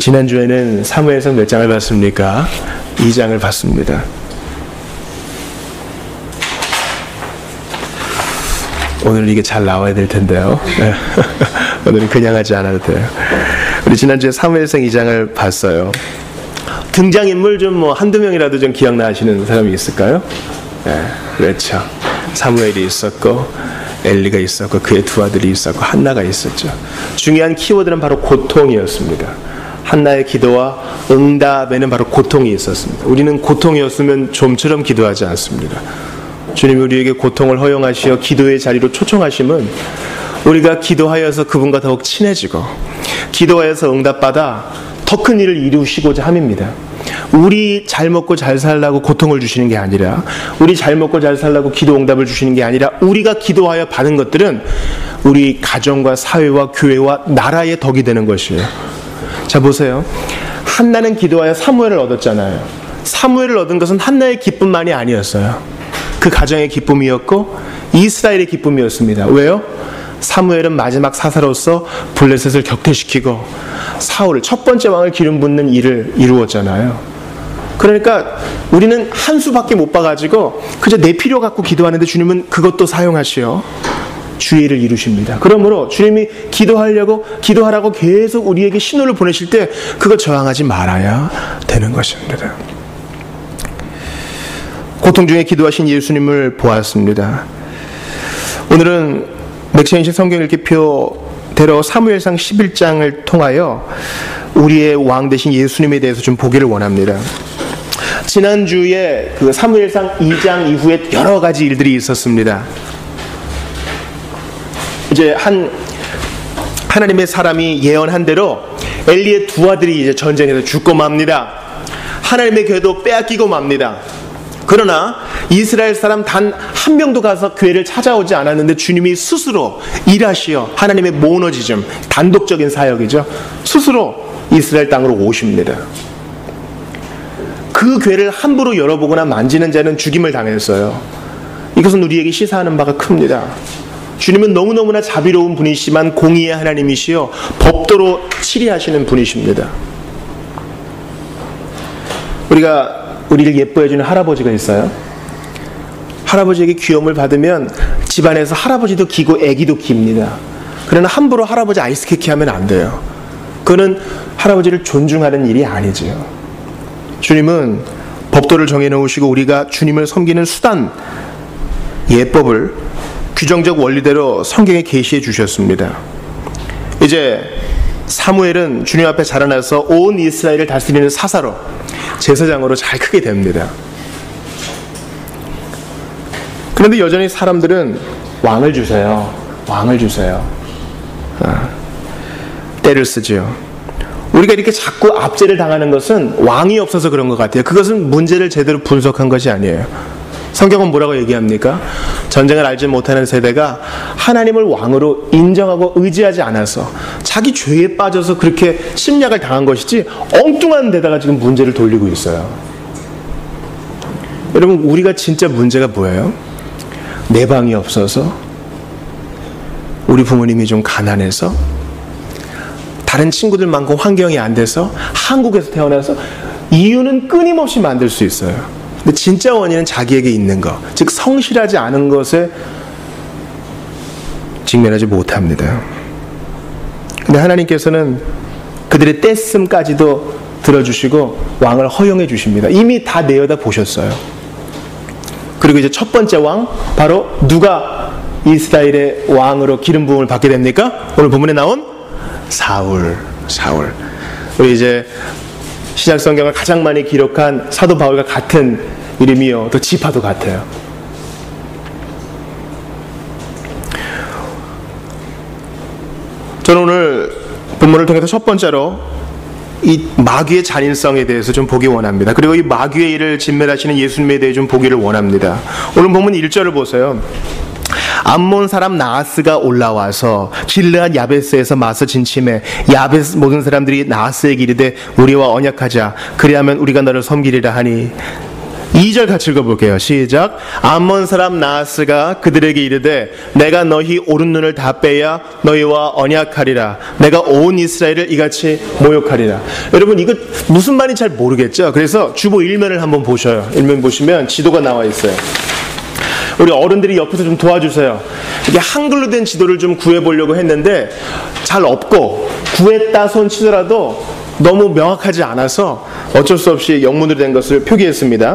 지난주에는 사무엘상 몇 장을 봤습니까? 2장을 봤습니다. 오늘은 이게 잘 나와야 될 텐데요. 오늘은 그냥 하지 않아도 돼요. 우리 지난주에 사무엘상 2장을 봤어요. 등장인물 좀 한두 명이라도 좀 기억나시는 사람이 있을까요? 네, 그렇죠. 사무엘이 있었고 엘리가 있었고 그의 두 아들이 있었고 한나가 있었죠. 중요한 키워드는 바로 고통이었습니다. 한나의 기도와 응답에는 바로 고통이 있었습니다. 우리는 고통이었으면 좀처럼 기도하지 않습니다. 주님이 우리에게 고통을 허용하시어 기도의 자리로 초청하심은 우리가 기도하여서 그분과 더욱 친해지고 기도하여서 응답받아 더 큰 일을 이루시고자 함입니다. 우리 잘 먹고 잘 살라고 고통을 주시는 게 아니라, 우리 잘 먹고 잘 살라고 기도 응답을 주시는 게 아니라, 우리가 기도하여 받은 것들은 우리 가정과 사회와 교회와 나라의 덕이 되는 것이에요. 자, 보세요. 한나는 기도하여 사무엘을 얻었잖아요. 사무엘을 얻은 것은 한나의 기쁨만이 아니었어요. 그 가정의 기쁨이었고 이스라엘의 기쁨이었습니다. 왜요? 사무엘은 마지막 사사로서 블레셋을 격퇴시키고 사울을, 첫 번째 왕을 기름 붓는 일을 이루었잖아요. 그러니까 우리는 한 수밖에 못 봐가지고 그저 내 필요 갖고 기도하는데 주님은 그것도 사용하시어 주의 일을 이루십니다. 그러므로 주님이 기도하라고 계속 우리에게 신호를 보내실 때 그거 저항하지 말아야 되는 것입니다. 고통 중에 기도하신 예수님을 보았습니다. 오늘은 맥시인식 성경 읽기표대로 사무엘상 11장을 통하여 우리의 왕 되신 예수님에 대해서 좀 보기를 원합니다. 지난주에 그 사무엘상 2장 이후에 여러 가지 일들이 있었습니다. 이제 하나님의 사람이 예언한 대로 엘리의 두 아들이 이제 전쟁에서 죽고 맙니다. 하나님의 교회도 빼앗기고 맙니다. 그러나 이스라엘 사람 단 한 명도 가서 교회를 찾아오지 않았는데 주님이 스스로 일하시어, 하나님의 모너지즘, 단독적인 사역이죠. 스스로 이스라엘 땅으로 오십니다. 그 교회를 함부로 열어보거나 만지는 자는 죽임을 당했어요. 이것은 우리에게 시사하는 바가 큽니다. 주님은 너무너무나 자비로운 분이시지만 공의의 하나님이시여 법도로 치리하시는 분이십니다. 우리를 예뻐해주는 할아버지가 있어요. 할아버지에게 귀여움을 받으면 집안에서 할아버지도 기고 애기도 깁니다. 그러나 함부로 할아버지 아이스케이크 하면 안 돼요. 그거는 할아버지를 존중하는 일이 아니지요. 주님은 법도를 정해놓으시고 우리가 주님을 섬기는 수단, 예법을 규정적 원리대로 성경에 계시해 주셨습니다. 이제 사무엘은 주님 앞에 자라나서 온 이스라엘을 다스리는 사사로, 제사장으로 잘 크게 됩니다. 그런데 여전히 사람들은 왕을 주세요. 왕을 주세요. 때를 쓰지요. 우리가 이렇게 자꾸 압제를 당하는 것은 왕이 없어서 그런 것 같아요. 그것은 문제를 제대로 분석한 것이 아니에요. 성경은 뭐라고 얘기합니까? 전쟁을 알지 못하는 세대가 하나님을 왕으로 인정하고 의지하지 않아서 자기 죄에 빠져서 그렇게 침략을 당한 것이지 엉뚱한 데다가 지금 문제를 돌리고 있어요. 여러분, 우리가 진짜 문제가 뭐예요? 내 방이 없어서, 우리 부모님이 좀 가난해서, 다른 친구들만큼 환경이 안 돼서, 한국에서 태어나서, 이유는 끊임없이 만들 수 있어요. 근데 진짜 원인은 자기에게 있는 것, 즉 성실하지 않은 것에 직면하지 못합니다. 근데 하나님께서는 그들의 떼씀까지도 들어주시고 왕을 허용해 주십니다. 이미 다 내어다 보셨어요. 그리고 이제 첫 번째 왕, 바로 누가 이스라엘의 왕으로 기름 부음을 받게 됩니까? 오늘 본문에 나온 사울. 우리 이제 신약 성경을 가장 많이 기록한 사도 바울과 같은 이름이요, 또 지파도 같아요. 저는 오늘 본문을 통해서 첫 번째로 이 마귀의 잔인성에 대해서 좀 보기 원합니다. 그리고 이 마귀의 일을 진멸하시는 예수님에 대해 좀 보기를 원합니다. 오늘 본문 1절을 보세요. 암몬 사람 나하스가 올라와서 길르앗 야베스에서 맞서 진침해 야베스 모든 사람들이 나하스에게 이르되 우리와 언약하자, 그리하면 우리가 너를 섬기리라 하니 2절 같이 읽어볼게요. 시작. 암몬 사람 나하스가 그들에게 이르되 내가 너희 오른 눈을 다 빼야 너희와 언약하리라. 내가 온 이스라엘을 이같이 모욕하리라. 여러분 이거 무슨 말인지 잘 모르겠죠? 그래서 주보 1면을 한번 보셔요. 1면 보시면 지도가 나와 있어요. 우리 어른들이 옆에서 좀 도와주세요. 이게 한글로 된 지도를 좀 구해보려고 했는데 잘 없고 구했다 손 치더라도 너무 명확하지 않아서 어쩔 수 없이 영문으로 된 것을 표기했습니다.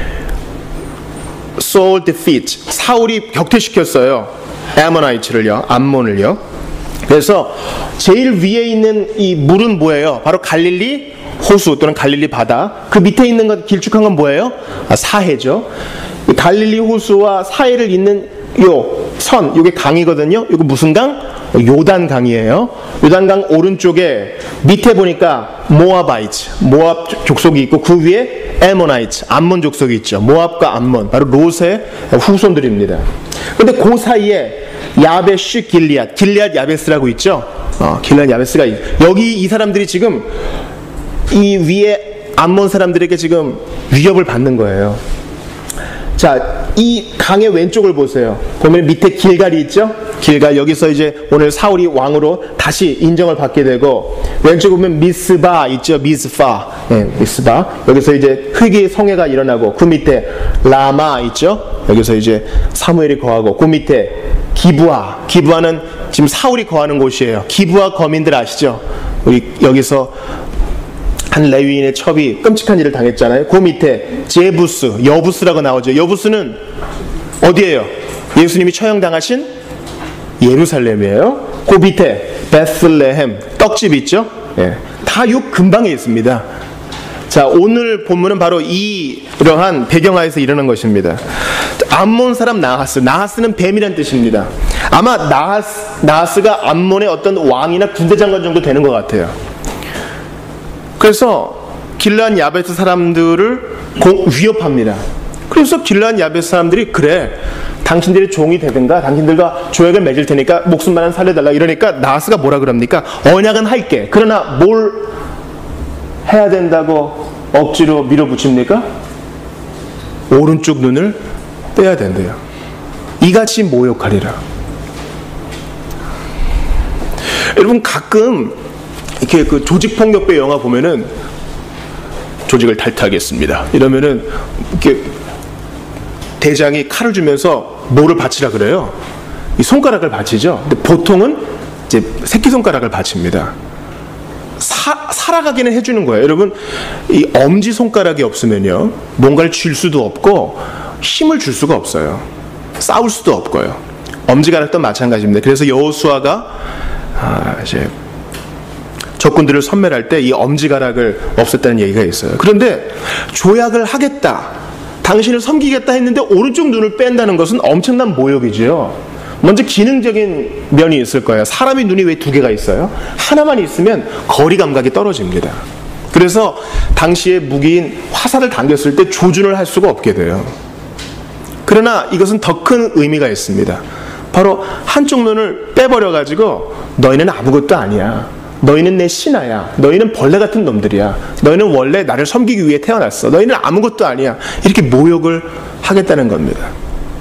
Saul defeat. 사울이 격퇴시켰어요. 아모나이츠를요. 암몬을요. 그래서 제일 위에 있는 이 물은 뭐예요? 바로 갈릴리 호수 또는 갈릴리 바다. 그 밑에 있는 것 길쭉한 건 뭐예요? 사해죠. 갈릴리 호수와 사해를 잇는 요 선, 요게 강이거든요. 이거 무슨 강? 요단 강이에요. 요단 강 오른쪽에 밑에 보니까 모아바이트, 모압 족속이 있고 그 위에 에모나이트, 암몬 족속이 있죠. 모압과 암몬, 바로 롯의 후손들입니다. 근데 그 사이에 야베시 길리앗, 길리앗 야베스라고 있죠. 길리앗 야베스가 여기 이 사람들이 지금 이 위에 암몬 사람들에게 지금 위협을 받는 거예요. 자, 이 강의 왼쪽을 보세요. 보면 밑에 길갈이 있죠? 길갈, 여기서 이제 오늘 사울이 왕으로 다시 인정을 받게 되고, 왼쪽 보면 미스바 있죠? 미스파. 네, 미스바. 여기서 이제 흑의 성회가 일어나고, 그 밑에 라마 있죠? 여기서 이제 사무엘이 거하고, 그 밑에 기브아. 기브아는 지금 사울이 거하는 곳이에요. 기브아 거민들 아시죠? 우리 여기서 한 레위인의 첩이 끔찍한 일을 당했잖아요. 그 밑에 제부스, 여부스라고 나오죠. 여부스는 어디예요? 예수님이 처형당하신 예루살렘이에요. 그 밑에 베슬레헴, 떡집 있죠? 예, 다 요 근방에 있습니다. 자, 오늘 본문은 바로 이러한 배경하에서 일어난 것입니다. 암몬 사람 나하스, 나하스는 뱀이란 뜻입니다. 아마 나하스가 암몬의 어떤 왕이나 군대 장관 정도 되는 것 같아요. 그래서 길르앗 야베스 사람들을 위협합니다. 그래서 길르앗 야베스 사람들이 그래, 당신들이 종이 되든가 당신들과 조약을 맺을 테니까 목숨만은 살려달라 이러니까 나하스가 뭐라 그럽니까? 언약은 할게. 그러나 뭘 해야 된다고 억지로 밀어붙입니까? 오른쪽 눈을 빼야 된대요. 이같이 모욕하리라. 여러분 가끔 이렇게 그 조직폭력배 영화 보면은 조직을 탈퇴하겠습니다 이러면은 이렇게 대장이 칼을 주면서 뭐를 바치라 그래요? 이 손가락을 바치죠. 근데 보통은 이제 새끼손가락을 바칩니다. 살아가기는 해주는 거예요. 여러분 이 엄지손가락이 없으면요 뭔가를 줄 수도 없고 힘을 줄 수가 없어요. 싸울 수도 없고요. 엄지가락도 마찬가지입니다. 그래서 여호수아가 이제 적군들을 섬멸할 때 이 엄지가락을 없앴다는 얘기가 있어요. 그런데 조약을 하겠다, 당신을 섬기겠다 했는데 오른쪽 눈을 뺀다는 것은 엄청난 모욕이지요. 먼저 기능적인 면이 있을 거예요. 사람의 눈이 왜 두 개가 있어요? 하나만 있으면 거리 감각이 떨어집니다. 그래서 당시의 무기인 화살을 당겼을 때 조준을 할 수가 없게 돼요. 그러나 이것은 더 큰 의미가 있습니다. 바로 한쪽 눈을 빼버려가지고 너희는 아무것도 아니야, 너희는 내 신하야, 너희는 벌레 같은 놈들이야, 너희는 원래 나를 섬기기 위해 태어났어, 너희는 아무것도 아니야, 이렇게 모욕을 하겠다는 겁니다.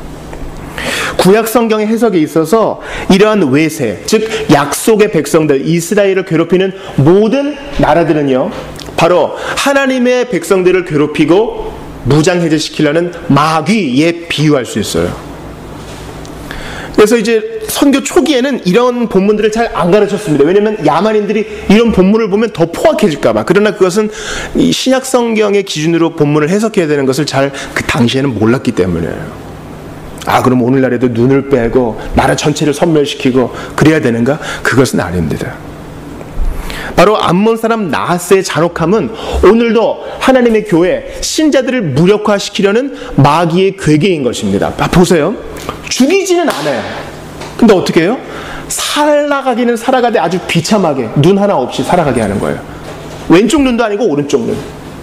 구약 성경의 해석에 있어서 이러한 외세, 즉 약속의 백성들, 이스라엘을 괴롭히는 모든 나라들은요 바로 하나님의 백성들을 괴롭히고 무장해제시키려는 마귀에 비유할 수 있어요. 그래서 이제 선교 초기에는 이런 본문들을 잘 안 가르쳤습니다. 왜냐하면 야만인들이 이런 본문을 보면 더 포악해질까봐. 그러나 그것은 이 신약 성경의 기준으로 본문을 해석해야 되는 것을 잘 그 당시에는 몰랐기 때문이에요. 그럼 오늘날에도 눈을 빼고 나라 전체를 섬멸시키고 그래야 되는가? 그것은 아닙니다. 바로 암몬 사람 나하스의 잔혹함은 오늘도 하나님의 교회 신자들을 무력화시키려는 마귀의 괴계인 것입니다. 보세요. 죽이지는 않아요. 근데 어떻게 해요? 살아가기는 살아가되 아주 비참하게 눈 하나 없이 살아가게 하는 거예요. 왼쪽 눈도 아니고 오른쪽 눈.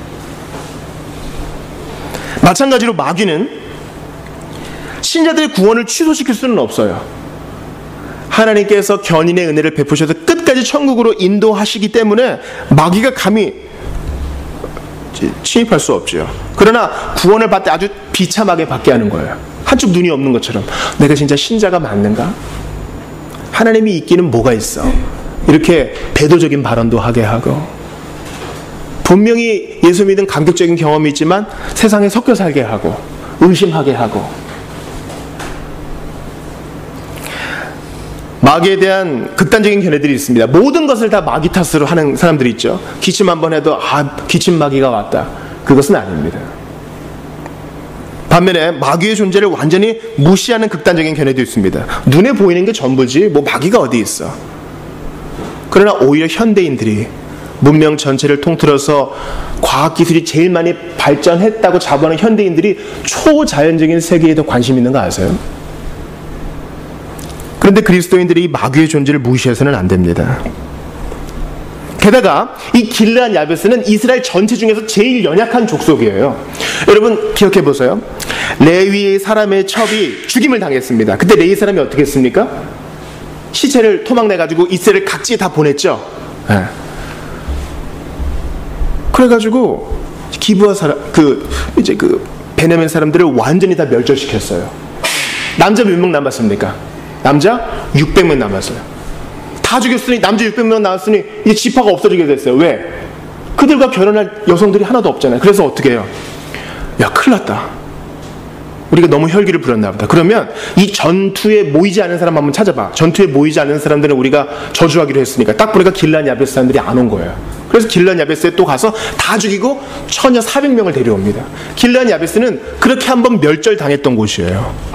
마찬가지로 마귀는 신자들의 구원을 취소시킬 수는 없어요. 하나님께서 견인의 은혜를 베푸셔서 끝까지 천국으로 인도하시기 때문에 마귀가 감히 침입할 수 없죠. 그러나 구원을 받되 아주 비참하게 받게 하는 거예요. 한쪽 눈이 없는 것처럼. 내가 진짜 신자가 맞는가? 하나님이 있기는 뭐가 있어? 이렇게 배도적인 발언도 하게 하고, 분명히 예수 믿은 감격적인 경험이 있지만 세상에 섞여 살게 하고 의심하게 하고. 마귀에 대한 극단적인 견해들이 있습니다. 모든 것을 다 마귀 탓으로 하는 사람들이 있죠. 기침 한번 해도 기침 마귀가 왔다. 그것은 아닙니다. 반면에 마귀의 존재를 완전히 무시하는 극단적인 견해도 있습니다. 눈에 보이는 게 전부지 뭐 마귀가 어디 있어. 그러나 오히려 현대인들이 문명 전체를 통틀어서 과학기술이 제일 많이 발전했다고 자부하는 현대인들이 초자연적인 세계에 더 관심 있는 거 아세요? 그런데 그리스도인들이 이 마귀의 존재를 무시해서는 안 됩니다. 게다가 이 길르앗 야베스는 이스라엘 전체 중에서 제일 연약한 족속이에요. 여러분 기억해 보세요. 레위 사람의 첩이 죽임을 당했습니다. 그때 레위 사람이 어떻게 했습니까? 시체를 토막내가지고 이스라엘 각지에 다 보냈죠. 네. 그래가지고 기브아 사람, 베냐민 사람들을 완전히 다 멸절시켰어요. 남자 몇 명 남았습니까? 남자 600명 남았어요. 다 죽였으니 남자 600명 나왔으니 이제 지파가 없어지게 됐어요. 왜? 그들과 결혼할 여성들이 하나도 없잖아요. 그래서 어떻게 해요? 야, 큰일 났다. 우리가 너무 혈기를 부렸나 보다. 그러면 이 전투에 모이지 않은 사람 한번 찾아봐. 전투에 모이지 않은 사람들은 우리가 저주하기로 했으니까. 딱 보니까 길르앗 야베스 사람들이 안 온 거예요. 그래서 길르앗 야베스에 또 가서 다 죽이고 처녀 400명을 데려옵니다. 길르앗 야베스는 그렇게 한번 멸절당했던 곳이에요.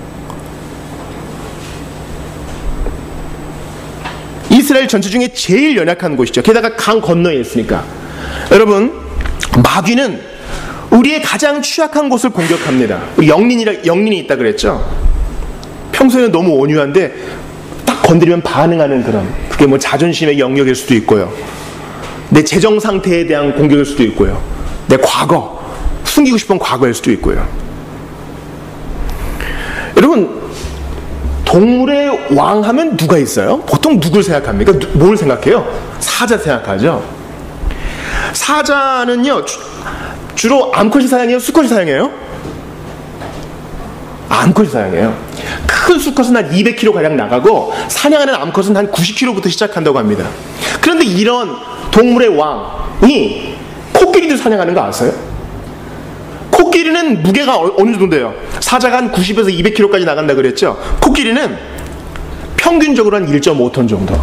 이스라엘 전체 중에 제일 연약한 곳이죠. 게다가 강 건너에 있으니까. 여러분, 마귀는 우리의 가장 취약한 곳을 공격합니다. 영린이 있다 그랬죠. 평소에는 너무 온유한데 딱 건드리면 반응하는 그런, 그게 뭐 자존심의 영역일 수도 있고요, 내 재정 상태에 대한 공격일 수도 있고요, 내 과거, 숨기고 싶은 과거일 수도 있고요. 여러분, 동물의 왕 하면 누가 있어요? 보통 누굴 생각합니까? 뭘 생각해요? 사자 생각하죠. 사자는요, 주로 암컷이 사냥해요? 수컷이 사냥해요? 암컷이 사냥해요. 큰 수컷은 한 200kg가량 나가고 사냥하는 암컷은 한 90kg부터 시작한다고 합니다. 그런데 이런 동물의 왕이 코끼리도 사냥하는 거 아세요? 코끼리는 무게가 어느 정도인데요? 사자가 한 90에서 200kg까지 나간다 그랬죠? 코끼리는 평균적으로 한 1.5톤 정도.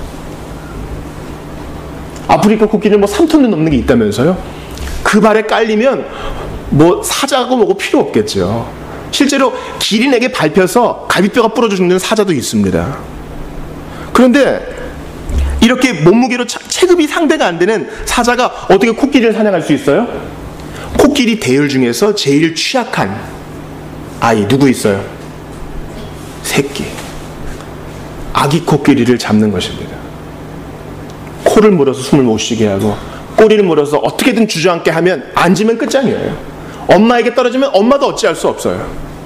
아프리카 코끼리는 뭐 3톤도 넘는 게 있다면서요? 그 발에 깔리면 뭐 사자고 뭐고 필요 없겠죠. 실제로 기린에게 밟혀서 갈비뼈가 부러져 죽는 사자도 있습니다. 그런데 이렇게 몸무게로 체급이 상대가 안 되는 사자가 어떻게 코끼리를 사냥할 수 있어요? 코끼리 대열 중에서 제일 취약한 아이 누구 있어요? 새끼. 아기 코끼리를 잡는 것입니다. 코를 물어서 숨을 못 쉬게 하고 꼬리를 물어서 어떻게든 주저앉게 하면 앉으면 끝장이에요. 엄마에게 떨어지면 엄마도 어찌할 수 없어요.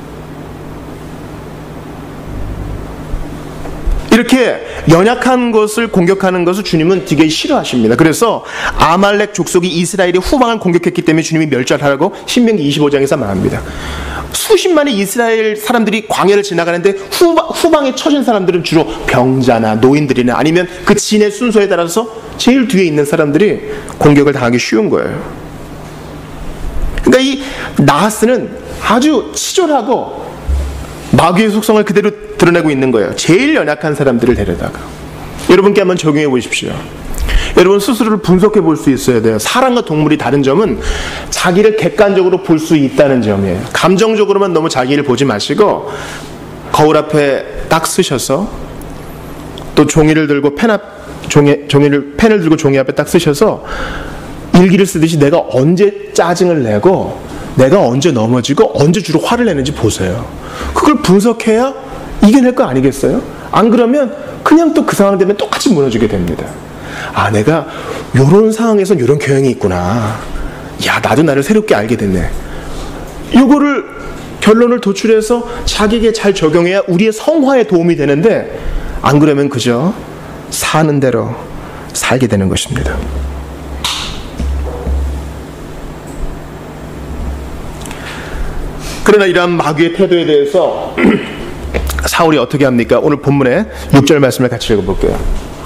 이렇게 연약한 것을 공격하는 것을 주님은 되게 싫어하십니다. 그래서 아말렉 족속이 이스라엘의 후방을 공격했기 때문에 주님이 멸절하라고 신명기 25장에서 말합니다. 수십만의 이스라엘 사람들이 광야를 지나가는데 후방에 처진 사람들은 주로 병자나 노인들이나 아니면 그 진의 순서에 따라서 제일 뒤에 있는 사람들이 공격을 당하기 쉬운 거예요. 그러니까 이 나하스는 아주 치졸하고 마귀의 속성을 그대로 드러내고 있는 거예요. 제일 연약한 사람들을 데려다가. 여러분께 한번 적용해 보십시오. 여러분 스스로를 분석해 볼 수 있어야 돼요. 사람과 동물이 다른 점은 자기를 객관적으로 볼 수 있다는 점이에요. 감정적으로만 너무 자기를 보지 마시고 거울 앞에 딱 쓰셔서 또 종이를 들고 펜을 들고 종이 앞에 딱 쓰셔서 일기를 쓰듯이 내가 언제 짜증을 내고 내가 언제 넘어지고 언제 주로 화를 내는지 보세요. 그걸 분석해야 이겨낼 거 아니겠어요? 안 그러면 그냥 또 그 상황 되면 똑같이 무너지게 됩니다. 아, 내가 요런 상황에선 요런 경향이 있구나. 야, 나도 나를 새롭게 알게 됐네. 요거를 결론을 도출해서 자기에게 잘 적용해야 우리의 성화에 도움이 되는데 안 그러면 그저 사는 대로 살게 되는 것입니다. 그러나 이러한 마귀의 태도에 대해서 사울이 어떻게 합니까? 오늘 본문의 6절 말씀을 같이 읽어볼게요.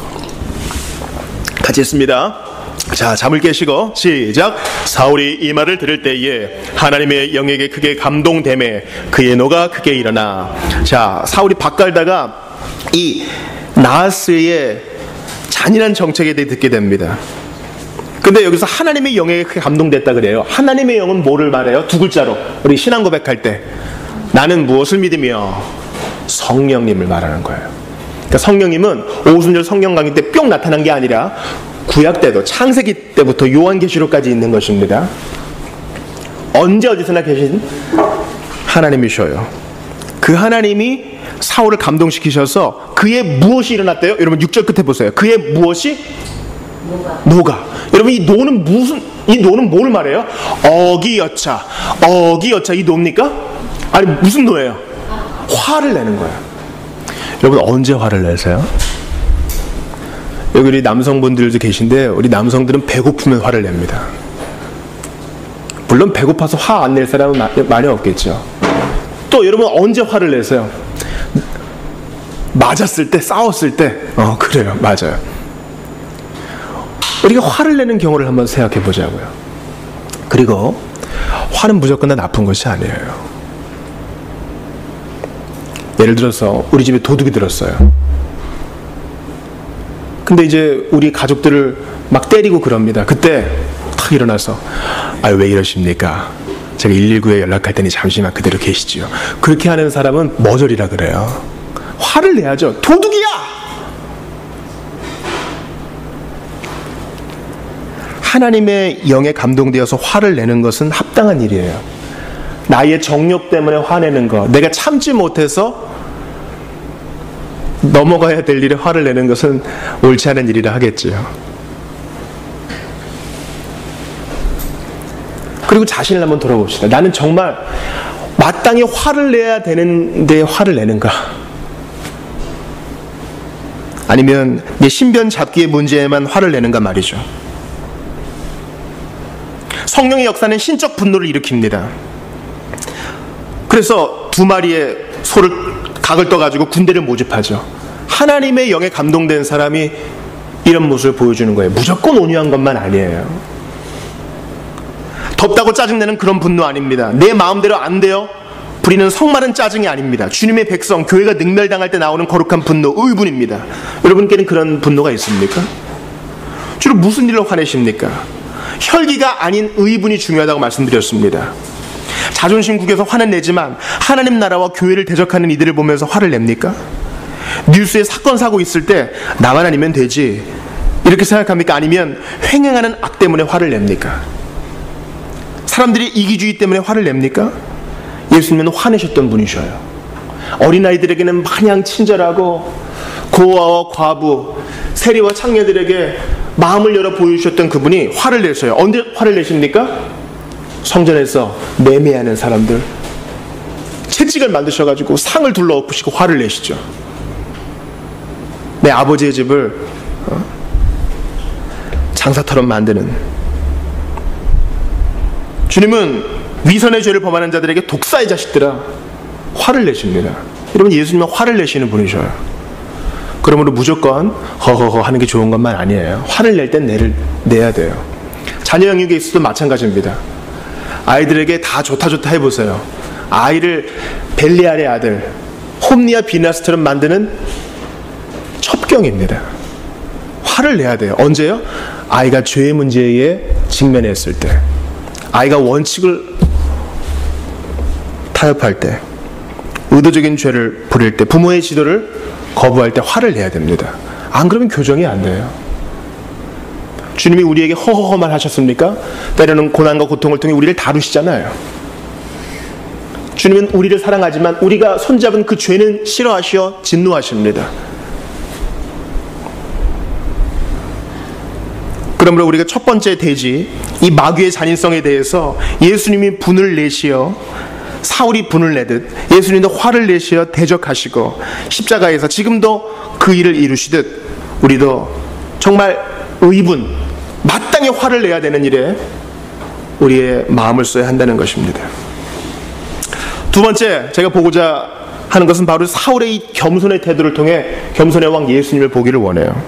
같이 읽습니다. 자, 잠을 깨시고 시작. 사울이 이 말을 들을 때에 하나님의 영에게 크게 감동되매 그의 노가 크게 일어나. 자, 사울이 밭갈다가 이 나하스의 잔인한 정책에 대해 듣게 됩니다. 근데 여기서 하나님의 영에게 크게 감동됐다 그래요. 하나님의 영은 뭐를 말해요? 두 글자로 우리 신앙 고백할 때 나는 무엇을 믿으며 성령님을 말하는 거예요. 그러니까 성령님은 오순절 성령 강의 때 뿅 나타난 게 아니라 구약 때도 창세기 때부터 요한계시록까지 있는 것입니다. 언제 어디서나 계신 하나님이셔요. 그 하나님이 사울을 감동시키셔서 그의 무엇이 일어났대요? 여러분 6절 끝에 보세요. 그의 무엇이? 노가. 여러분 이 노는 이 노는 뭘 말해요? 어기여차. 어기여차 이 노입니까? 아니 무슨 노예요? 화를 내는 거예요. 여러분 언제 화를 내세요? 여기 우리 남성분들도 계신데 우리 남성들은 배고프면 화를 냅니다. 물론 배고파서 화 안 낼 사람은 많이 없겠죠. 또 여러분 언제 화를 내세요? 맞았을 때, 싸웠을 때. 그래요. 맞아요. 우리가 화를 내는 경우를 한번 생각해 보자고요. 그리고 화는 무조건 다 나쁜 것이 아니에요. 예를 들어서 우리 집에 도둑이 들었어요. 근데 이제 우리 가족들을 막 때리고 그럽니다. 그때 탁 일어나서 왜 이러십니까? 제가 119에 연락할 테니 잠시만 그대로 계시지요. 그렇게 하는 사람은 머저리라 그래요. 화를 내야죠. 도둑이야! 하나님의 영에 감동되어서 화를 내는 것은 합당한 일이에요. 나의 정욕 때문에 화내는 것, 내가 참지 못해서 넘어가야 될 일에 화를 내는 것은 옳지 않은 일이라 하겠지요. 그리고 자신을 한번 돌아봅시다. 나는 정말 마땅히 화를 내야 되는데 화를 내는가? 아니면 내 신변 잡기의 문제에만 화를 내는가 말이죠. 성령의 역사는 신적 분노를 일으킵니다. 그래서 두 마리의 소를 각을 떠가지고 군대를 모집하죠. 하나님의 영에 감동된 사람이 이런 모습을 보여주는 거예요. 무조건 온유한 것만 아니에요. 덥다고 짜증내는 그런 분노 아닙니다. 내 마음대로 안 돼요? 부리는 성마른 짜증이 아닙니다. 주님의 백성, 교회가 능멸당할 때 나오는 거룩한 분노, 의분입니다. 여러분께는 그런 분노가 있습니까? 주로 무슨 일로 화내십니까? 혈기가 아닌 의분이 중요하다고 말씀드렸습니다. 자존심 국에서 화는 내지만 하나님 나라와 교회를 대적하는 이들을 보면서 화를 냅니까? 뉴스에 사건 사고 있을 때 나만 아니면 되지 이렇게 생각합니까? 아니면 횡행하는 악 때문에 화를 냅니까? 사람들이 이기주의 때문에 화를 냅니까? 예수님은 화내셨던 분이셔요. 어린아이들에게는 마냥 친절하고 고아와 과부, 세리와 창녀들에게 마음을 열어 보여주셨던 그분이 화를 내셔요. 언제 화를 내십니까? 성전에서 매매하는 사람들 채찍을 만드셔가지고 상을 둘러엎으시고 화를 내시죠. 내 아버지의 집을 장사터럼 만드는. 주님은 위선의 죄를 범하는 자들에게 독사의 자식들아 화를 내십니다. 여러분 예수님은 화를 내시는 분이셔요. 그러므로 무조건 허허허 하는 게 좋은 것만 아니에요. 화를 낼 땐 내야 돼요. 자녀 양육에 있어도 마찬가지입니다. 아이들에게 다 좋다 해보세요. 아이를 벨리알의 아들 홈리와 비나스처럼 만드는 첩경입니다. 화를 내야 돼요. 언제요? 아이가 죄의 문제에 직면했을 때, 아이가 원칙을 타협할 때, 의도적인 죄를 부릴 때, 부모의 지도를 거부할 때 화를 내야 됩니다. 안 그러면 교정이 안 돼요. 주님이 우리에게 허허허만 하셨습니까? 때로는 고난과 고통을 통해 우리를 다루시잖아요. 주님은 우리를 사랑하지만 우리가 손잡은 그 죄는 싫어하시어 진노하십니다. 그러므로 우리가 첫 번째 대지, 이 마귀의 잔인성에 대해서 예수님이 분을 내시어, 사울이 분을 내듯 예수님도 화를 내시어 대적하시고 십자가에서 지금도 그 일을 이루시듯 우리도 정말 의분, 마땅히 화를 내야 되는 일에 우리의 마음을 써야 한다는 것입니다. 두 번째 제가 보고자 하는 것은 바로 사울의 이 겸손의 태도를 통해 겸손의 왕 예수님을 보기를 원해요.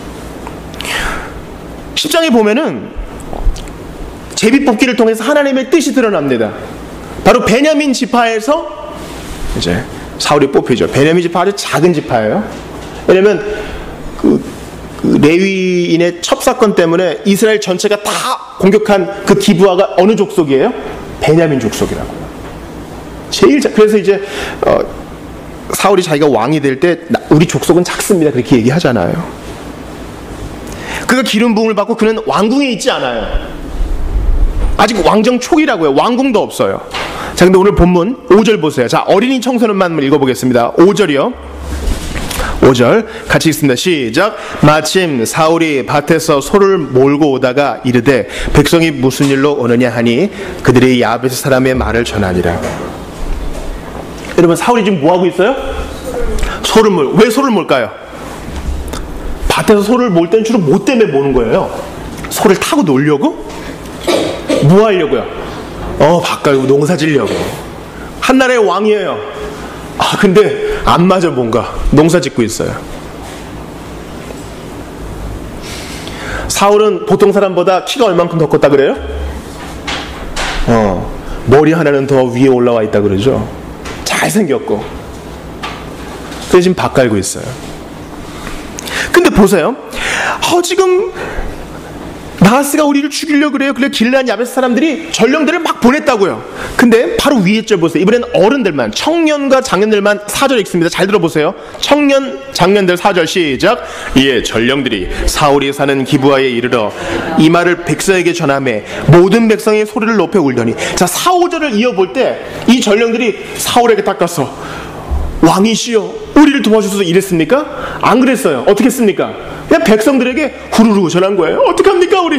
10장에 보면은 제비뽑기를 통해서 하나님의 뜻이 드러납니다. 바로 베냐민 지파에서 이제 사울이 뽑히죠. 베냐민 지파 아주 작은 지파예요. 왜냐면 그 레위인의 첩사건 때문에 이스라엘 전체가 다 공격한 그 기브아가 어느 족속이에요? 베냐민 족속이라고요. 그래서 이제 사울이 자기가 왕이 될 때 우리 족속은 작습니다 그렇게 얘기하잖아요. 그가 기름 부음을 받고 그는 왕궁에 있지 않아요. 아직 왕정 초기라고요. 왕궁도 없어요. 자, 근데 오늘 본문 5절 보세요. 자, 어린이 청소년만 읽어보겠습니다. 5절이요. 5절 같이 읽습니다. 시작. 마침 사울이 밭에서 소를 몰고 오다가 이르되 백성이 무슨 일로 오느냐 하니 그들이 야베스 사람의 말을 전하니라. 여러분, 사울이 지금 뭐하고 있어요? 왜 소를 몰까요? 밭에서 소를 몰 때는 주로 뭐 때문에 모는 거예요? 소를 타고 놀려고? 뭐 하려고요? 밭 갈고 농사 지려고. 한나라의 왕이에요. 근데 안 맞아. 뭔가 농사 짓고 있어요. 사울은 보통 사람보다 키가 얼만큼 더 컸다 그래요? 머리 하나는 더 위에 올라와 있다 그러죠. 잘생겼고. 그래서 지금 밭 갈고 있어요. 근데 보세요. 지금 나하스가 우리를 죽이려고 그래요. 그래서 길르앗 야베스 사람들이 전령들을 막 보냈다고요. 근데 바로 위에 절 보세요. 이번엔 어른들만, 청년과 장년들만 4절 읽습니다. 잘 들어보세요. 청년, 장년들 4절 시작. 이에 전령들이 사울이 사는 기브아에 이르러 이 말을 백성에게 전하매 모든 백성이 소리를 높여 울더니. 자, 4, 5절을 이어볼 때 이 전령들이 사울에게 닦아서 왕이시여 우리를 도와주소서 이랬습니까? 안 그랬어요. 어떻게 했습니까? 그냥 백성들에게 후루루 전한 거예요. 어떡합니까 우리?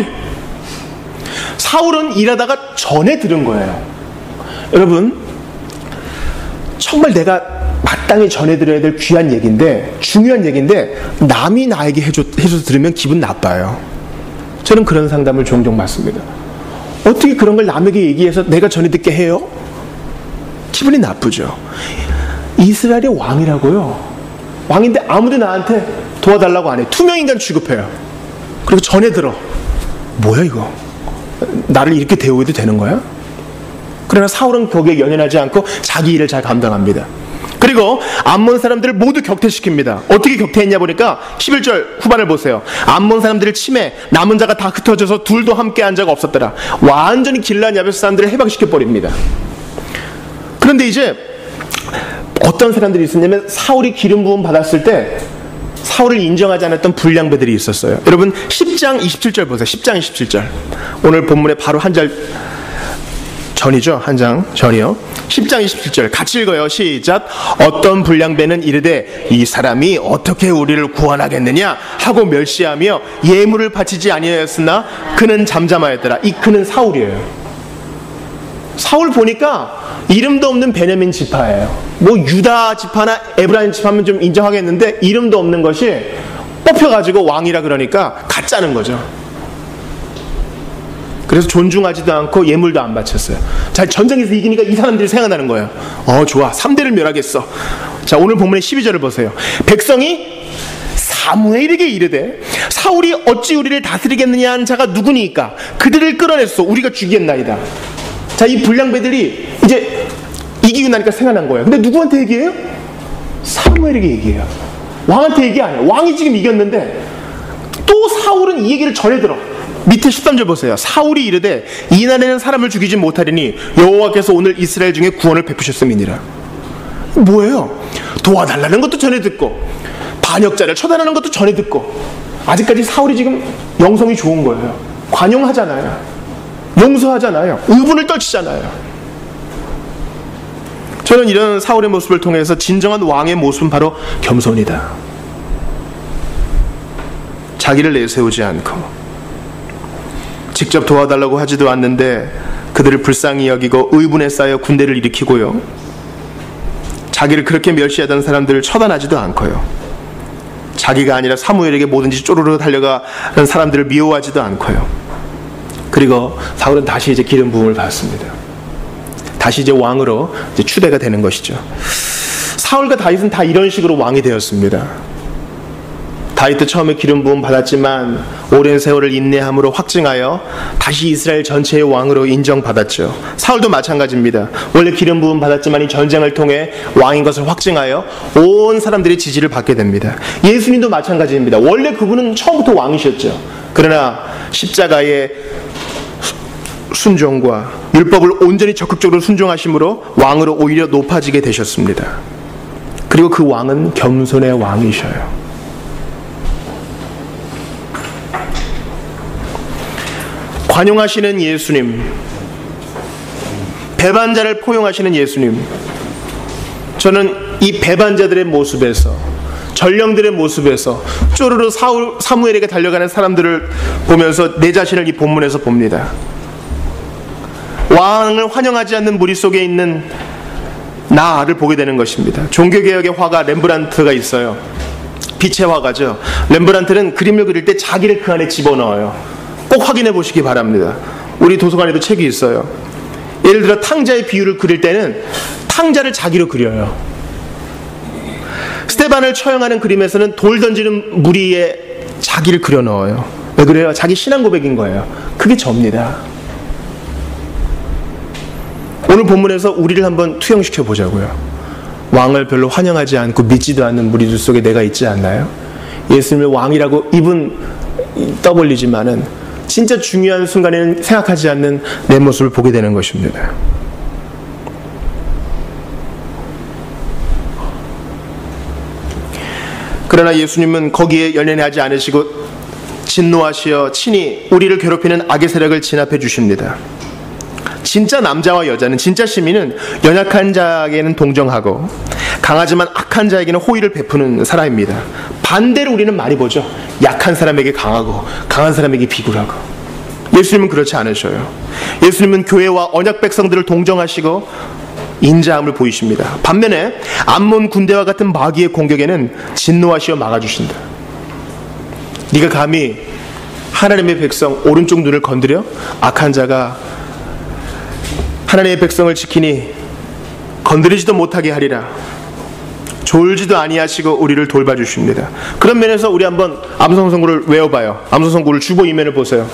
사울은 일하다가 전에 들은 거예요. 여러분, 정말 내가 마땅히 전해드려야 될 귀한 얘기인데, 중요한 얘기인데 남이 나에게 해줘서 들으면 기분 나빠요. 저는 그런 상담을 종종 받습니다. 어떻게 그런 걸 남에게 얘기해서 내가 전해 듣게 해요? 기분이 나쁘죠. 이스라엘의 왕이라고요. 왕인데 아무도 나한테 도와달라고 안 해. 투명인간 취급해요. 그리고 전해 들어. 뭐야 이거? 나를 이렇게 대우해도 되는 거야? 그러나 사울은 거기에 연연하지 않고 자기 일을 잘 감당합니다. 그리고 암몬 사람들을 모두 격퇴시킵니다. 어떻게 격퇴했냐 보니까 11절 후반을 보세요. 암몬 사람들을 침해 남은 자가 다 흩어져서 둘도 함께 한 자가 없었더라. 완전히 길르앗 야베스 사람들을 해방시켜버립니다. 그런데 이제 어떤 사람들이 있었냐면 사울이 기름 부음 받았을 때 사울을 인정하지 않았던 불량배들이 있었어요. 여러분 10장 27절 보세요. 10장 27절. 오늘 본문에 바로 한 절 전이죠. 한 장 전이요. 10장 27절 같이 읽어요. 시작. 어떤 불량배는 이르되 이 사람이 어떻게 우리를 구원하겠느냐 하고 멸시하며 예물을 바치지 아니하였으나 그는 잠잠하였더라. 이 그는 사울이에요. 사울 보니까 이름도 없는 베냐민 지파예요. 뭐 유다 지파나 에브라임 지파면 좀 인정하겠는데 이름도 없는 것이 뽑혀가지고 왕이라 그러니까 가짜는 거죠. 그래서 존중하지도 않고 예물도 안 바쳤어요. 자, 전쟁에서 이기니까 이 사람들이 생각나는 거예요. 좋아. 3대를 멸하겠어. 자, 오늘 본문의 12절을 보세요. 백성이 사무엘에게 이르되 사울이 어찌 우리를 다스리겠느냐 한 자가 누구니까 그들을 끌어냈소. 우리가 죽이겠나이다. 자, 이 불량배들이 이제 이기고 나니까 생각난 거예요. 근데 누구한테 얘기해요? 사무엘에게 얘기해요. 왕한테 얘기 안 해요. 왕이 지금 이겼는데 또 사울은 이 얘기를 전해 들어. 밑에 13절 보세요. 사울이 이르되 이날에는 사람을 죽이지 못하리니 여호와께서 오늘 이스라엘 중에 구원을 베푸셨음이니라. 뭐예요? 도와달라는 것도 전해 듣고 반역자를 처단하는 것도 전해 듣고 아직까지 사울이 지금 영성이 좋은 거예요. 관용하잖아요. 용서하잖아요. 의분을 떨치잖아요. 저는 이런 사울의 모습을 통해서 진정한 왕의 모습은 바로 겸손이다. 자기를 내세우지 않고 직접 도와달라고 하지도 않는데 그들을 불쌍히 여기고 의분에 쌓여 군대를 일으키고요. 자기를 그렇게 멸시하던 사람들을 처단하지도 않고요. 자기가 아니라 사무엘에게 뭐든지 쪼르르 달려가는 사람들을 미워하지도 않고요. 그리고 사울은 다시 이제 기름 부음을 받습니다. 다시 이제 왕으로 이제 추대가 되는 것이죠. 사울과 다윗은 다 이런 식으로 왕이 되었습니다. 다윗도 처음에 기름 부음 받았지만 오랜 세월을 인내함으로 확증하여 다시 이스라엘 전체의 왕으로 인정받았죠. 사울도 마찬가지입니다. 원래 기름 부음 받았지만 이 전쟁을 통해 왕인 것을 확증하여 온 사람들의 지지를 받게 됩니다. 예수님도 마찬가지입니다. 원래 그분은 처음부터 왕이셨죠. 그러나 십자가의 순종과 율법을 온전히 적극적으로 순종하심으로 왕으로 오히려 높아지게 되셨습니다. 그리고 그 왕은 겸손의 왕이셔요. 관용하시는 예수님, 배반자를 포용하시는 예수님, 저는 이 배반자들의 모습에서, 전령들의 모습에서 쪼르르 사무엘에게 달려가는 사람들을 보면서 내 자신을 이 본문에서 봅니다. 왕을 환영하지 않는 무리 속에 있는 나를 보게 되는 것입니다. 종교개혁의 화가 렘브란트가 있어요. 빛의 화가죠. 렘브란트는 그림을 그릴 때 자기를 그 안에 집어넣어요. 꼭 확인해 보시기 바랍니다. 우리 도서관에도 책이 있어요. 예를 들어 탕자의 비유를 그릴 때는 탕자를 자기로 그려요. 스테반을 처형하는 그림에서는 돌 던지는 무리에 자기를 그려 넣어요. 왜 그래요? 자기 신앙 고백인 거예요. 그게 접니다. 오늘 본문에서 우리를 한번 투영시켜 보자고요. 왕을 별로 환영하지 않고 믿지도 않는 무리들 속에 내가 있지 않나요? 예수님을 왕이라고 입은 떠벌리지만은 진짜 중요한 순간에는 생각하지 않는 내 모습을 보게 되는 것입니다. 그러나 예수님은 거기에 연연하지 않으시고 진노하시어 친히 우리를 괴롭히는 악의 세력을 진압해 주십니다. 진짜 남자와 여자는, 진짜 시민은 연약한 자에게는 동정하고 강하지만 악한 자에게는 호의를 베푸는 사람입니다. 반대로 우리는 많이 보죠. 약한 사람에게 강하고 강한 사람에게 비굴하고. 예수님은 그렇지 않으셔요. 예수님은 교회와 언약 백성들을 동정하시고 인자함을 보이십니다. 반면에 암몬 군대와 같은 마귀의 공격에는 진노하시어 막아주신다. 네가 감히 하나님의 백성 오른쪽 눈을 건드려? 악한 자가 하나님의 백성을 지키니 건드리지도 못하게 하리라. 졸지도 아니하시고 우리를 돌봐주십니다. 그런 면에서 우리 한번 암송 선구를 외워봐요. 암송 선구를 주보 이면을 보세요.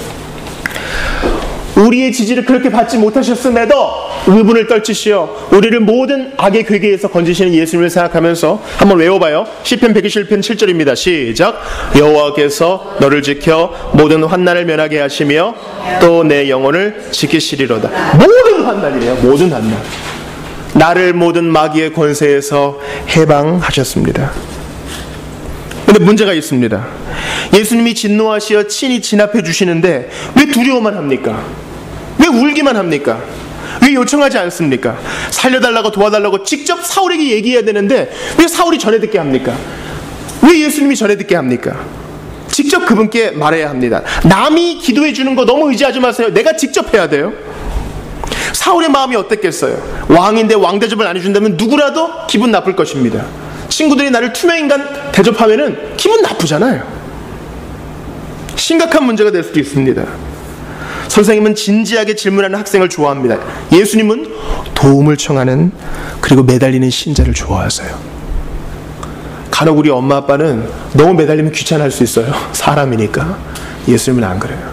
우리의 지지를 그렇게 받지 못하셨음에도 의분을 떨치시어 우리를 모든 악의 괴계에서 건지시는 예수님을 생각하면서 한번 외워봐요. 시편 121편 7절입니다. 시작. 여호와께서 너를 지켜 모든 환난을 면하게 하시며 또 내 영혼을 지키시리로다. 모든 환난이래요. 모든 환난. 나를 모든 마귀의 권세에서 해방하셨습니다. 그런데 문제가 있습니다. 예수님이 진노하시어 친히 진압해 주시는데 왜 두려워만 합니까? 왜 울기만 합니까? 왜 요청하지 않습니까? 살려달라고 도와달라고 직접 사울에게 얘기해야 되는데 왜 사울이 전해 듣게 합니까? 왜 예수님이 전해 듣게 합니까? 직접 그분께 말해야 합니다. 남이 기도해 주는 거 너무 의지하지 마세요. 내가 직접 해야 돼요. 사울의 마음이 어땠겠어요? 왕인데 왕 대접을 안 해준다면 누구라도 기분 나쁠 것입니다. 친구들이 나를 투명인간 대접하면은 기분 나쁘잖아요. 심각한 문제가 될 수도 있습니다. 선생님은 진지하게 질문하는 학생을 좋아합니다. 예수님은 도움을 청하는, 그리고 매달리는 신자를 좋아하세요. 간혹 우리 엄마 아빠는 너무 매달리면 귀찮아할 수 있어요. 사람이니까. 예수님은 안 그래요.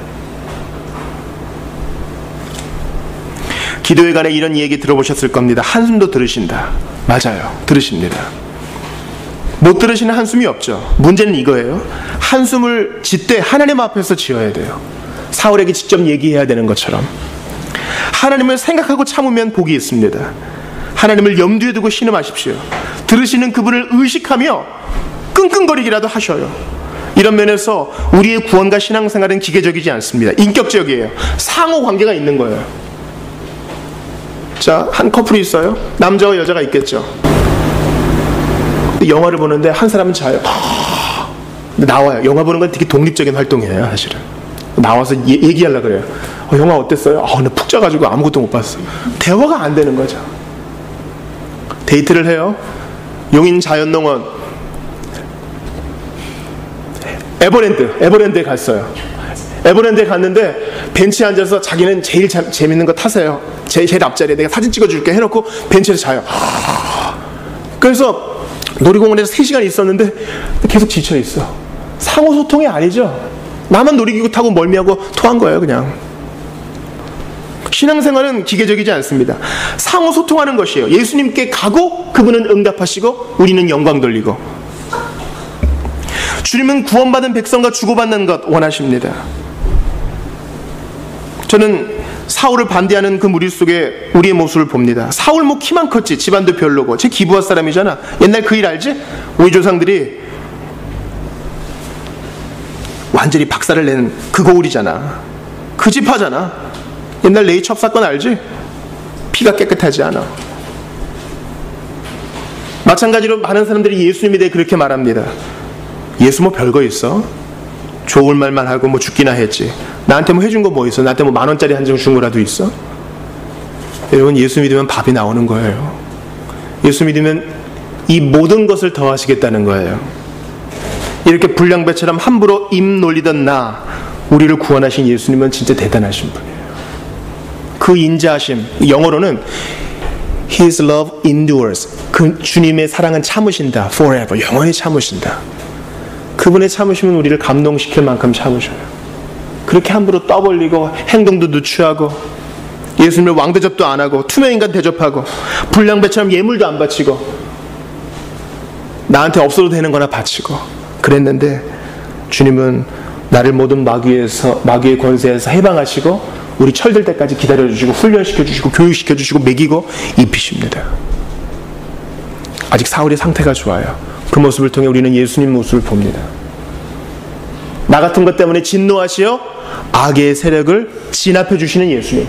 기도회 간에 이런 얘기 들어보셨을 겁니다. 한숨도 들으신다. 맞아요. 들으십니다. 못 들으시는 한숨이 없죠. 문제는 이거예요. 한숨을 짓되 하나님 앞에서 지어야 돼요. 사울에게 직접 얘기해야 되는 것처럼. 하나님을 생각하고 참으면 복이 있습니다. 하나님을 염두에 두고 신음하십시오. 들으시는 그분을 의식하며 끙끙거리기라도 하셔요. 이런 면에서 우리의 구원과 신앙생활은 기계적이지 않습니다. 인격적이에요. 상호관계가 있는 거예요. 자, 한 커플이 있어요. 남자와 여자가 있겠죠. 영화를 보는데 한 사람은 자요. 나와요. 영화 보는 건 되게 독립적인 활동이에요, 사실은. 나와서 얘기하려고 그래요. 영화 어땠어요? 나 푹 자가지고 아무것도 못 봤어. 대화가 안 되는 거죠. 데이트를 해요. 용인 자연농원 에버랜드에 갔어요. 에버랜드에 갔는데 벤치에 앉아서 자기는 제일 재밌는 거 타세요. 제일 앞자리에 내가 사진 찍어줄게 해놓고 벤치에서 자요. 그래서 놀이공원에서 3시간 있었는데 계속 지쳐있어. 상호소통이 아니죠. 나만 놀이기구 타고 멀미하고 토한 거예요, 그냥. 신앙생활은 기계적이지 않습니다. 상호소통하는 것이에요. 예수님께 가고 그분은 응답하시고 우리는 영광 돌리고. 주님은 구원받은 백성과 주고받는 것 원하십니다. 저는 사울을 반대하는 그 무리 속에 우리의 모습을 봅니다. 사울 뭐 키만 컸지, 집안도 별로고, 쟤 기브아 사람이잖아. 옛날 그 일 알지? 우리 조상들이 완전히 박살을 낸 그 고울이잖아. 그 집하잖아. 옛날 레이첩 사건 알지? 피가 깨끗하지 않아. 마찬가지로 많은 사람들이 예수님에 대해 그렇게 말합니다. 예수 뭐 별거 있어? 좋을 말만 하고 뭐 죽기나 했지. 나한테 뭐 해준 거 뭐 있어? 나한테 뭐 10,000원짜리 한 장 준 거라도 있어? 여러분, 예수 믿으면 밥이 나오는 거예요. 예수 믿으면 이 모든 것을 더하시겠다는 거예요. 이렇게 불량배처럼 함부로 입 놀리던 우리를 구원하신 예수님은 진짜 대단하신 분이에요. 그 인자하심, 영어로는 His love endures. 그 주님의 사랑은 참으신다. Forever. 영원히 참으신다. 그분의 참으심은 우리를 감동시킬 만큼 참으셔요. 그렇게 함부로 떠벌리고 행동도 누추하고 예수님을 왕대접도 안 하고 투명인간 대접하고 불량배처럼 예물도 안 바치고 나한테 없어도 되는 거나 바치고 그랬는데 주님은 나를 모든 마귀의 권세에서 해방하시고 우리 철들 때까지 기다려주시고 훈련시켜주시고 교육시켜주시고 먹이고 입히십니다. 아직 사울의 상태가 좋아요. 그 모습을 통해 우리는 예수님 모습을 봅니다. 나 같은 것 때문에 진노하시어 악의 세력을 진압해 주시는 예수님.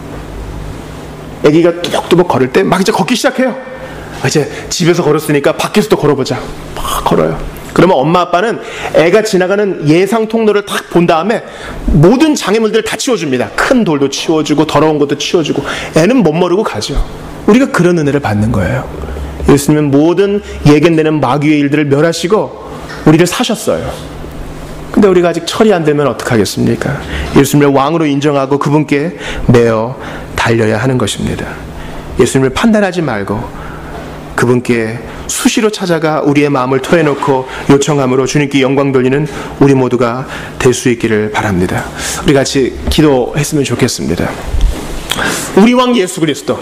아기가 뚜벅뚜벅 걸을 때 막 이제 걷기 시작해요. 이제 집에서 걸었으니까 밖에서도 걸어보자. 막 걸어요. 그러면 엄마 아빠는 애가 지나가는 예상 통로를 딱 본 다음에 모든 장애물들을 다 치워줍니다. 큰 돌도 치워주고 더러운 것도 치워주고. 애는 못 모르고 가죠. 우리가 그런 은혜를 받는 거예요. 예수님은 모든 예견되는 마귀의 일들을 멸하시고 우리를 사셨어요. 근데 우리가 아직 처리 안 되면 어떡하겠습니까? 예수님을 왕으로 인정하고 그분께 매어 달려야 하는 것입니다. 예수님을 판단하지 말고 그분께 수시로 찾아가 우리의 마음을 토해놓고 요청함으로 주님께 영광 돌리는 우리 모두가 될 수 있기를 바랍니다. 우리 같이 기도했으면 좋겠습니다. 우리 왕 예수 그리스도,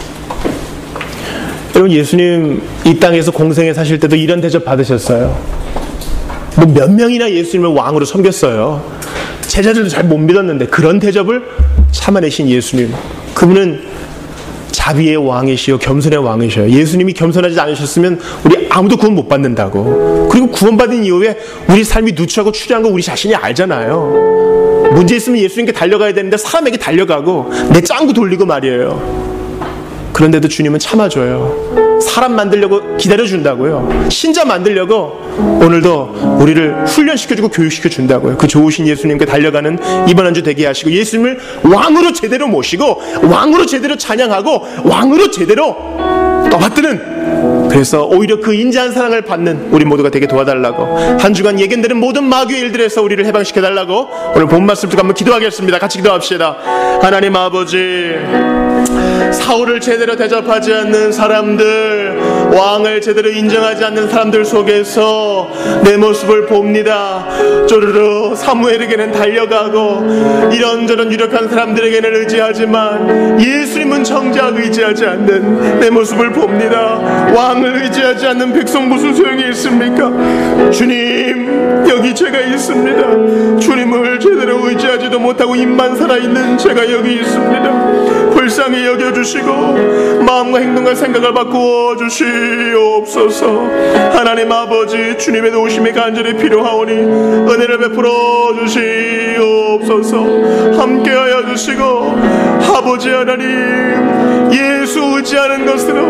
여러분, 예수님 이 땅에서 공생에 사실 때도 이런 대접 받으셨어요. 뭐 몇 명이나 예수님을 왕으로 섬겼어요. 제자들도 잘 못 믿었는데 그런 대접을 참아내신 예수님, 그분은 자비의 왕이시요 겸손의 왕이셔요. 예수님이 겸손하지 않으셨으면 우리 아무도 구원 못 받는다고. 그리고 구원받은 이후에 우리 삶이 누추하고 추리한 거 우리 자신이 알잖아요. 문제 있으면 예수님께 달려가야 되는데 사람에게 달려가고 내 짱구 돌리고 말이에요. 그런데도 주님은 참아줘요. 사람 만들려고 기다려준다고요. 신자 만들려고 오늘도 우리를 훈련시켜주고 교육시켜준다고요. 그 좋으신 예수님께 달려가는 이번 한 주 되게 하시고 예수님을 왕으로 제대로 모시고 왕으로 제대로 찬양하고 왕으로 제대로 떠받드는, 그래서 오히려 그 인자한 사랑을 받는 우리 모두가 되게 도와달라고, 한 주간 예견되는 모든 마귀의 일들에서 우리를 해방시켜달라고 오늘 본 말씀 듣고 한번 기도하겠습니다. 같이 기도합시다. 하나님 아버지, 사울을 제대로 대접하지 않는 사람들, 왕을 제대로 인정하지 않는 사람들 속에서 내 모습을 봅니다. 쪼르르 사무엘에게는 달려가고 이런저런 유력한 사람들에게는 의지하지만 예수님은 정작 의지하지 않는 내 모습을 봅니다. 왕을 의지하지 않는 백성 무슨 소용이 있습니까? 주님, 여기 제가 있습니다. 주님을 제대로 의지하지도 못하고 입만 살아있는 제가 여기 있습니다. 불쌍히 여겨주시고 마음과 행동과 생각을 바꾸어 주시옵소서. 하나님 아버지, 주님의 도우심이 간절히 필요하오니 은혜를 베풀어 주시옵소서. 함께하여 주시고 아버지 하나님, 예수 의지하는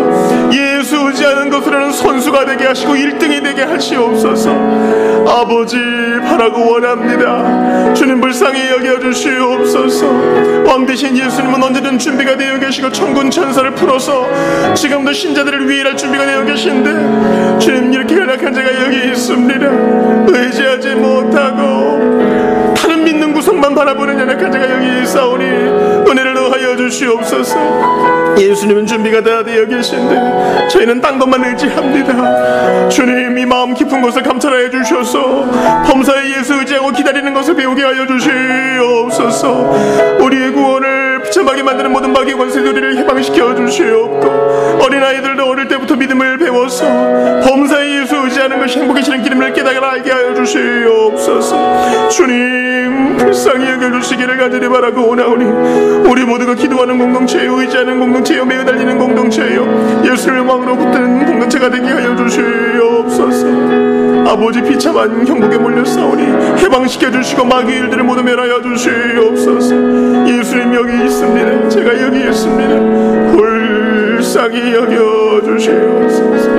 것으로는 선수가 되게 하시고 1등이 되게 하시옵소서. 아버지, 바라고 원합니다. 주님 불쌍히 여겨주시옵소서. 왕 되신 예수님은 언제든 준비가 되어 계시고 천군 천사를 풀어서 지금도 신자들을 위일할 준비가 되어 계신데, 주님 이렇게 연약한 자가 여기 있습니다. 의지하지 못하고 다른 믿는 구성만 보는 연약한 자가 여기 있사오니 은혜를 더하여 주시옵소서. 예수님은 준비가 다 되어 계신데 저희는 딴 것만 의지합니다. 주님, 이 마음 깊은 곳을 감찰하여 주셔서 범사에 예수 의지하고 기다리는 것을 배우게 하여 주시옵소서. 우리의 구원을 비참하게 만드는 모든 마귀의 권세들을 해방시켜 주시옵고, 어린아이들도 어릴 때부터 믿음을 배워서 범사에 예수 의지하는 것이 행복해지는 기름을 깨달아 알게 하여 주시옵소서. 주님, 불쌍히 여겨주시기를 간절히 바라고 오나오니 우리 모두가 기도하는 공동체요, 의지하는 공동체요, 매어 달리는 공동체요, 예수를 왕으로 붙드는 공동체가 되게 하여 주시옵소서. 아버지, 비참한 형국에 몰렸사오니 해방시켜주시고 마귀의 일들을 모두 멸하여 주시옵소서. 예수님 여기 있습니다. 제가 여기 있습니다. 불쌍히 여겨주시옵소서.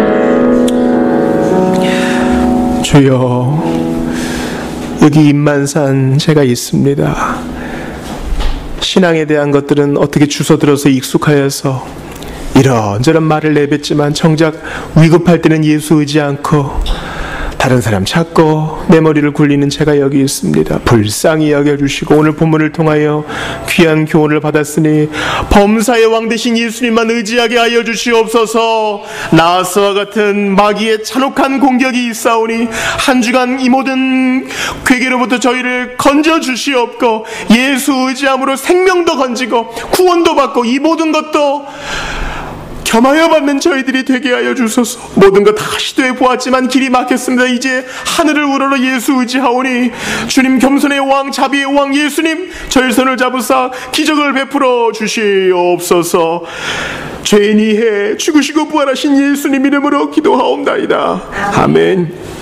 주여, 여기 임만산 제가 있습니다. 신앙에 대한 것들은 어떻게 주워들어서 익숙하여서 이런저런 말을 내뱉지만 정작 위급할 때는 예수 의지 않고 다른 사람 찾고 내 머리를 굴리는 제가 여기 있습니다. 불쌍히 여겨주시고 오늘 본문을 통하여 귀한 교훈을 받았으니 범사의 왕 되신 예수님만 의지하게 하여 주시옵소서. 나스와 같은 마귀의 잔혹한 공격이 있사오니 한 주간 이 모든 괴계로부터 저희를 건져 주시옵고, 예수 의지함으로 생명도 건지고 구원도 받고 이 모든 것도 겸하여 받는 저희들이 되게 하여 주소서. 모든 것 다 시도해 보았지만 길이 막혔습니다. 이제 하늘을 우러러 예수 의지하오니 주님, 겸손의 왕, 자비의 왕 예수님, 저희 손을 잡으사 기적을 베풀어 주시옵소서. 죄인 이해 죽으시고 부활하신 예수님 이름으로 기도하옵나이다. 아멘.